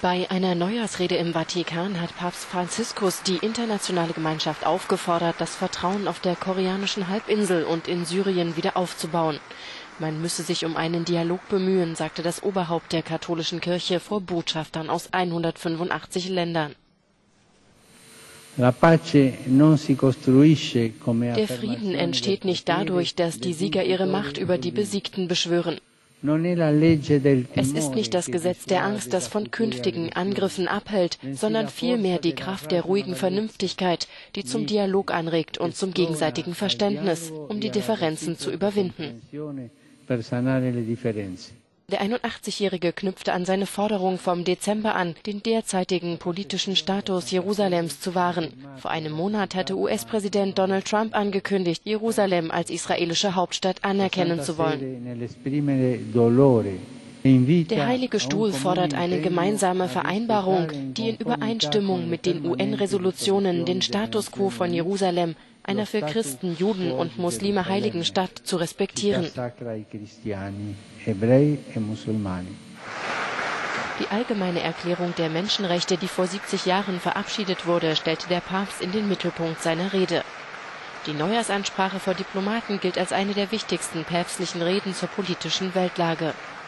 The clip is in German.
Bei einer Neujahrsrede im Vatikan hat Papst Franziskus die internationale Gemeinschaft aufgefordert, das Vertrauen auf der koreanischen Halbinsel und in Syrien wieder aufzubauen. Man müsse sich um einen Dialog bemühen, sagte das Oberhaupt der katholischen Kirche vor Botschaftern aus 185 Ländern. Der Frieden entsteht nicht dadurch, dass die Sieger ihre Macht über die Besiegten beschwören. Es ist nicht das Gesetz der Angst, das von künftigen Angriffen abhält, sondern vielmehr die Kraft der ruhigen Vernünftigkeit, die zum Dialog anregt und zum gegenseitigen Verständnis, um die Differenzen zu überwinden. Der 81-Jährige knüpfte an seine Forderung vom Dezember an, den derzeitigen politischen Status Jerusalems zu wahren. Vor einem Monat hatte US-Präsident Donald Trump angekündigt, Jerusalem als israelische Hauptstadt anerkennen zu wollen. Der Heilige Stuhl fordert eine gemeinsame Vereinbarung, die in Übereinstimmung mit den UN-Resolutionen den Status quo von Jerusalem, einer für Christen, Juden und Muslime heiligen Stadt, zu respektieren. Die Allgemeine Erklärung der Menschenrechte, die vor 70 Jahren verabschiedet wurde, stellte der Papst in den Mittelpunkt seiner Rede. Die Neujahrsansprache vor Diplomaten gilt als eine der wichtigsten päpstlichen Reden zur politischen Weltlage.